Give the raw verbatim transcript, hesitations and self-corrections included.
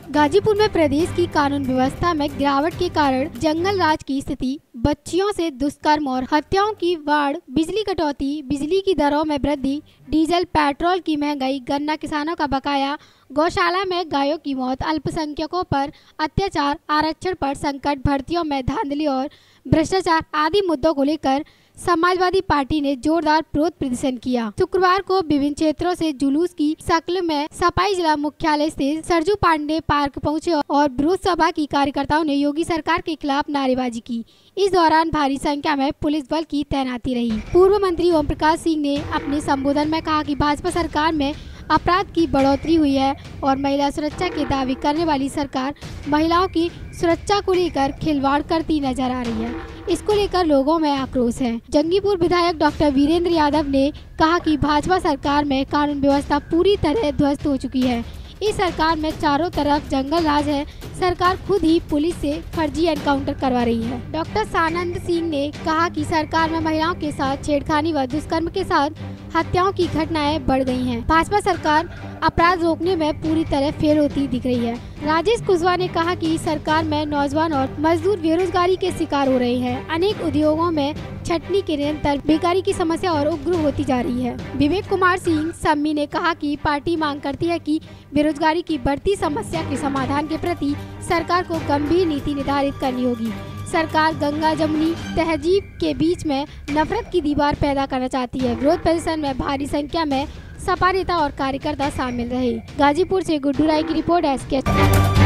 गाजीपुर में प्रदेश की कानून व्यवस्था में गिरावट के कारण जंगल राज की स्थिति, बच्चियों से दुष्कर्म और हत्याओं की बाढ़, बिजली कटौती, बिजली की दरों में वृद्धि, डीजल पेट्रोल की महंगाई, गन्ना किसानों का बकाया, गौशाला में गायों की मौत, अल्पसंख्यकों पर अत्याचार, आरक्षण पर संकट, भर्तियों में धांधली और भ्रष्टाचार आदि मुद्दों को लेकर समाजवादी पार्टी ने जोरदार विरोध प्रदर्शन किया। शुक्रवार को विभिन्न क्षेत्रों से जुलूस की शक्ल में सपाई जिला मुख्यालय से सरजू पांडे पार्क पहुंचे और विरोध सभा की कार्यकर्ताओं ने योगी सरकार के खिलाफ नारेबाजी की। इस दौरान भारी संख्या में पुलिस बल की तैनाती रही। पूर्व मंत्री ओम प्रकाश सिंह ने अपने संबोधन में कहा कि भाजपा सरकार में अपराध की बढ़ोतरी हुई है और महिला सुरक्षा के दावे करने वाली सरकार महिलाओं की सुरक्षा को लेकर खिलवाड़ करती नजर आ रही है। इसको लेकर लोगों में आक्रोश है। जंगीपुर विधायक डॉक्टर वीरेंद्र यादव ने कहा कि भाजपा सरकार में कानून व्यवस्था पूरी तरह ध्वस्त हो चुकी है। इस सरकार में चारों तरफ जंगल राज है। सरकार खुद ही पुलिस से फर्जी एनकाउंटर करवा रही है। डॉक्टर सानंद सिंह ने कहा कि सरकार में महिलाओं के साथ छेड़खानी व दुष्कर्म के साथ हत्याओं की घटनाएं बढ़ गई हैं। भाजपा सरकार अपराध रोकने में पूरी तरह फेल होती दिख रही है। राजेश कुशवाहा ने कहा कि सरकार में नौजवान और मजदूर बेरोजगारी के शिकार हो रहे हैं। अनेक उद्योगों में छटनी के निरंतर बेकारी की समस्या और उग्र होती जा रही है। विवेक कुमार सिंह सम्मी ने कहा कि पार्टी मांग करती है कि बेरोजगारी की बढ़ती समस्या के समाधान के प्रति सरकार को गंभीर नीति निर्धारित करनी होगी। सरकार गंगा जमुनी तहजीब के बीच में नफरत की दीवार पैदा करना चाहती है। विरोध प्रदर्शन में भारी संख्या में सपा नेता और कार्यकर्ता शामिल रहे। गाजीपुर से गुड्डू राय की रिपोर्ट एस के।